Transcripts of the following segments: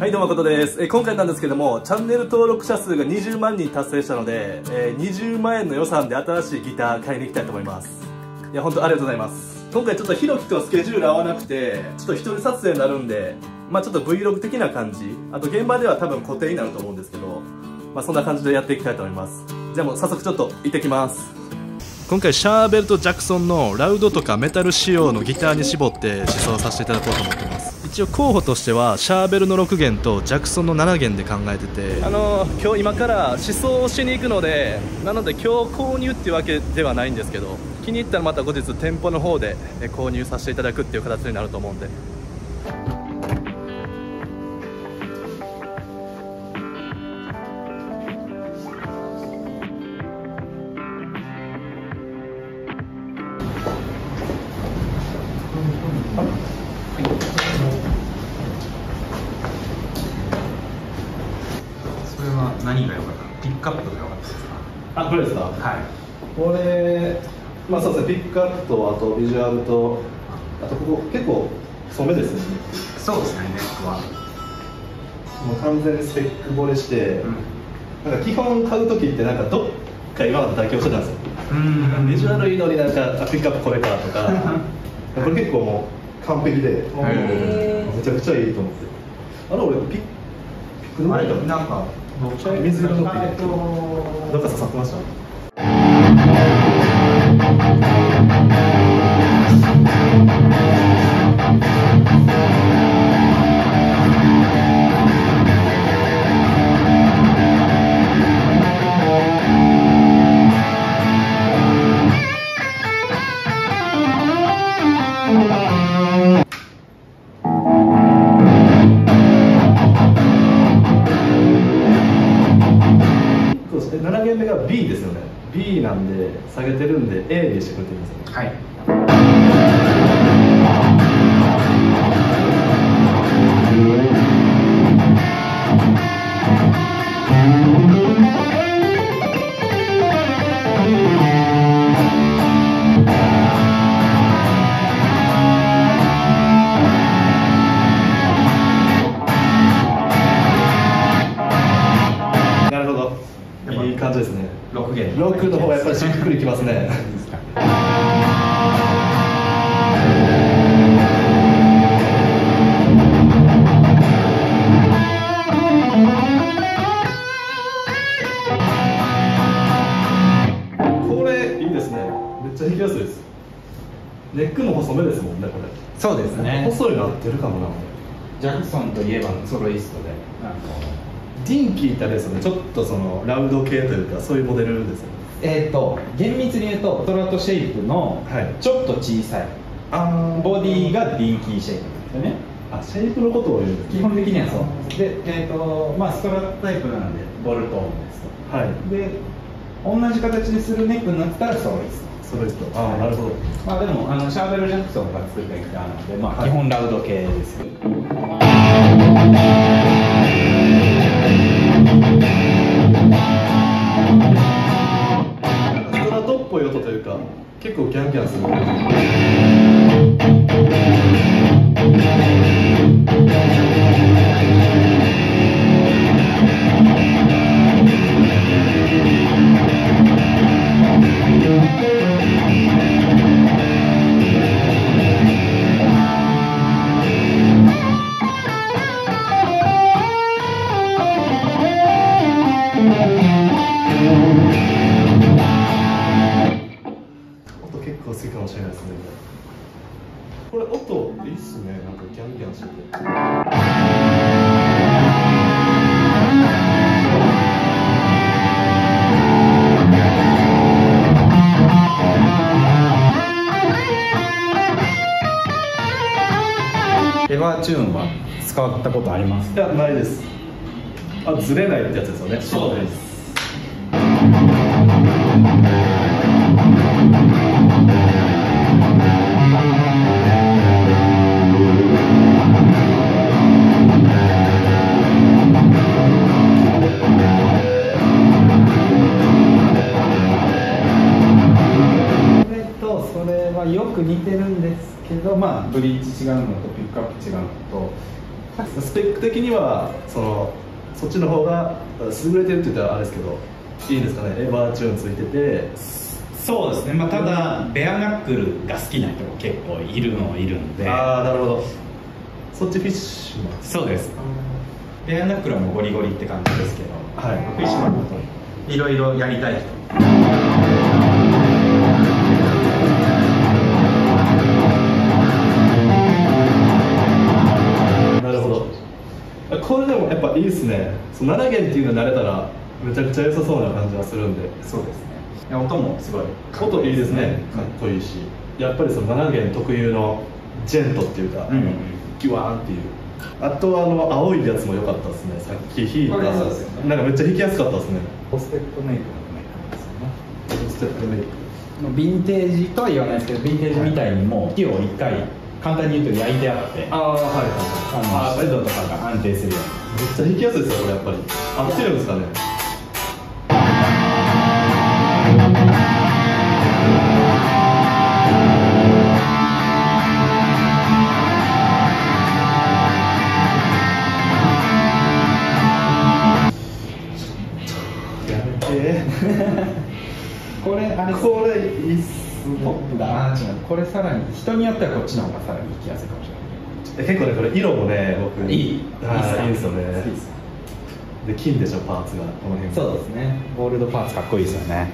はいどうも誠です。今回なんですけども、チャンネル登録者数が20万人達成したので、20万円の予算で新しいギター買いに行きたいと思います。いや本当ありがとうございます。今回ちょっとひろきとスケジュール合わなくて、ちょっと一人撮影になるんで、まあちょっと Vlog 的な感じ、あと現場では多分固定になると思うんですけど、まあそんな感じでやっていきたいと思います。じゃあもう早速ちょっと行ってきます。今回シャーベルとジャクソンのラウドとかメタル仕様のギターに絞って試奏させていただこうと思ってます。一応候補としてはシャーベルの6弦とジャクソンの7弦で考えてて、今日今から試奏をしに行くので、なので今日購入っていうわけではないんですけど、気に入ったらまた後日店舗の方で購入させていただくっていう形になると思うんで。 それは何が良かったの？ピックアップが良かったですか？ あ、これですか？ はい。 これ、まあそうですね、ピックアップと、あとビジュアルと、あとここ結構染めですね。 そうですね、ネックは。 もう完全にスペック惚れして、なんか基本買う時ってなんかどっか今まで妥協してたんですよ。ビジュアルいいのになんかピックアップこれかとか、これ結構もう完璧で、めちゃくちゃいいと思って。俺ピックの前だなんか水色のピックどっか刺さってました？7弦目が B ですよね。 B なんで下げてるんで A にしてくれてるんですよね。 はい。 なるほど、いい感じですね。 6弦。 6の方がやっぱりしっくりきますね。これいいですね。めっちゃ弾きやすいです。ネックも細めですもんね、これ。 そうですね。 細いの合ってるかもな。 ジャクソンといえばのソロイストで、 ディンキーってあれですよね、ちょっとそのラウド系というかそういうモデルですよね。 厳密に言うとストラトシェイプのちょっと小さい、ボディがディンキーシェイプなんですよね。 あ、シェイプのことを言うんです基本的にはそうで、まあストラットタイプなんでボルトーンですと。 はい。 で同じ形でするネックになったらソロイスト。 ソロイスト。ああ、なるほど。 まあでもシャーベル・ジャクソンが作ったギターなので、まあ基本ラウド系ですよ。 ストラトっぽい音というか、結構ギャンギャンする。音結構好きかもしれないですね。これ音いいっすね。なんかギャンギャンしてて。 エバーチューンは使ったことあります？ いや、ないです。あ、ずれないってやつですよね。 そうです。よく似てるんですけど、まあブリーチ違うのとピックアップ違うのと、 スペック的にはそっちの方が優れてるって言ったらあれですけど、いいんですかね。エバーチューンついてて。 そうですね、まあ、ただベアナックルが好きな人も結構いるのはいるんで。 ああ、なるほど。そっちフィッシュマン。 そうです。ベアナックルはもうゴリゴリって感じですけど、 はい、 フィッシュマンだといろいろやりたい人。 なるほど。これでもやっぱいいですね。7弦っていうのに慣れたらめちゃくちゃ良さそうな感じがするんで。 そうですね。音もすごい音いいですね。かっこいいし、やっぱり7弦特有のジェントっていうか、キュワーンっていう。あと青いやつも良かったですね。さっき弾いた、なんかめっちゃ弾きやすかったですね。 ポステッドメイクのメイクですよね。 ポステッドメイクヴィンテージとは言わないですけど、ヴィンテージみたいにも木を一回簡単に言うと焼いてあって、湿度とかが安定するように。 めっちゃ弾きやすいですよ、これやっぱり。合ってるんですかね。 これいいっすね。ポップだ。違う、これさらに人によってはこっちの方がさらに弾きやすいかもしれない。 結構ね、これ色もね、僕いいいいですよね。で、金でしょ、パーツがこの辺。 そうですね。ゴールドパーツかっこいいですよね。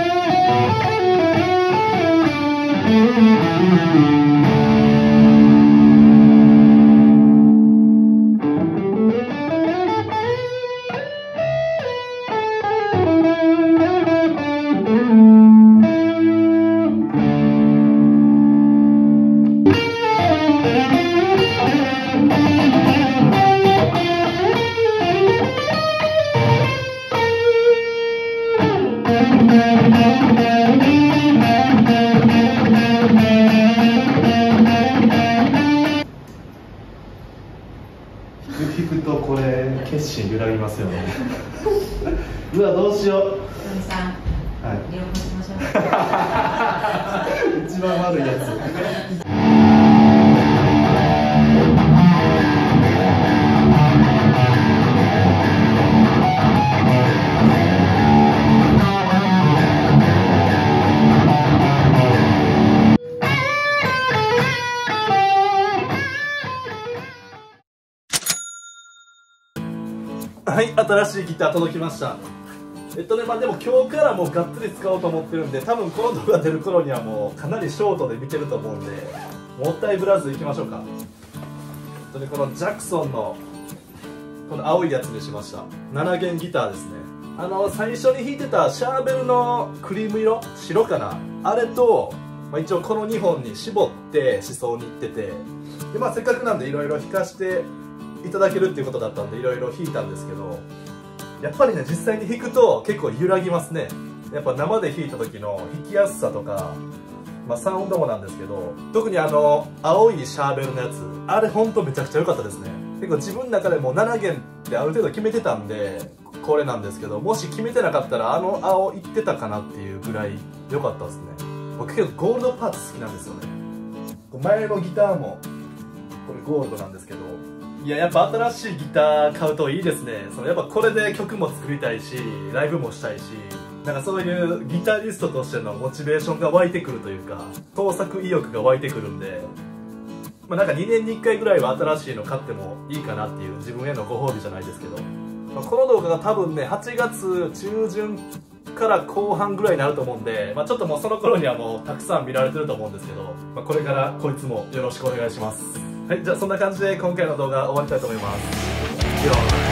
弾くとこれ決心揺らぎますよね。うわ、どうしよう。はい。両方しましょう。一番悪いやつ。はい、新しいギター届きました。まあでも今日からもうがっつり使おうと思ってるんで、多分この動画出る頃にはもうかなりショートで見てると思うんで、もったいぶらずいきましょうか。このジャクソンのこの青いやつにしました。7弦ギターですね。最初に弾いてたシャーベルのクリーム色、白かな、あれと、まあ、一応この2本に絞って思想にいってて、で、まあ、せっかくなんでいろいろ弾かしていただけるっていうことだったんでいろいろ弾いたんですけど、やっぱりね、実際に弾くと結構揺らぎますね。やっぱ生で弾いた時の弾きやすさとか、まあ、サウンドもなんですけど、特に青いシャーベルのやつ、あれほんとめちゃくちゃ良かったですね。結構自分の中でも7弦ってある程度決めてたんでこれなんですけど、もし決めてなかったら青いってたかなっていうぐらい良かったですね。僕結構ゴールドパーツ好きなんですよね。前のギターもこれゴールドなんですけど、いや、やっぱ新しいギター買うといいですね。やっぱこれで曲も作りたいし、ライブもしたいし、なんかそういうギタリストとしてのモチベーションが湧いてくるというか、創作意欲が湧いてくるんで、まあ、なんか2年に1回ぐらいは新しいの買ってもいいかなっていう自分へのご褒美じゃないですけど、まあ、この動画が多分ね、8月中旬から後半ぐらいになると思うんで、まあ、ちょっともうその頃にはもうたくさん見られてると思うんですけど、まあ、これからこいつもよろしくお願いします。はい、じゃあそんな感じで今回の動画終わりたいと思います。